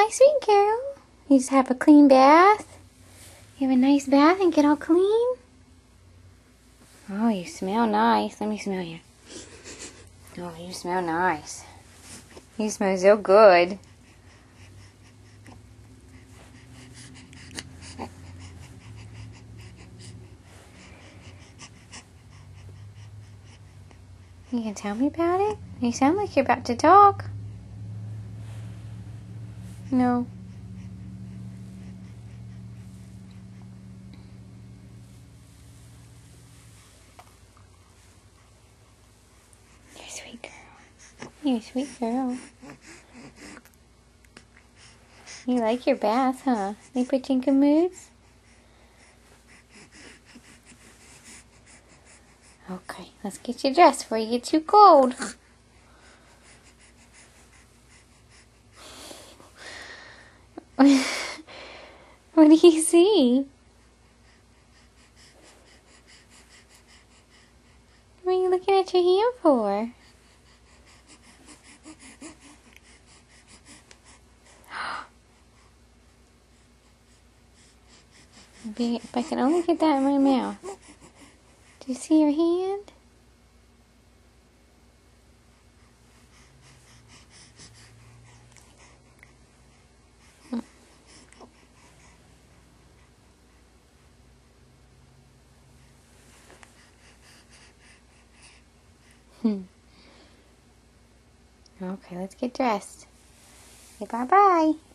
sweet girl. You just have a clean bath. You have a nice bath and get all clean. Oh, you smell nice. Let me smell you. Oh, you smell nice. You smell so good. You can tell me about it? You sound like you're about to talk. No. You're a sweet girl. You're a sweet girl. You like your bath, huh? They put you in good moods? Okay, let's get you dressed before you get too cold. What do you see? What are you looking at your hand for? If I can only get that in my mouth. Do you see your hand? Okay, let's get dressed. Say bye-bye.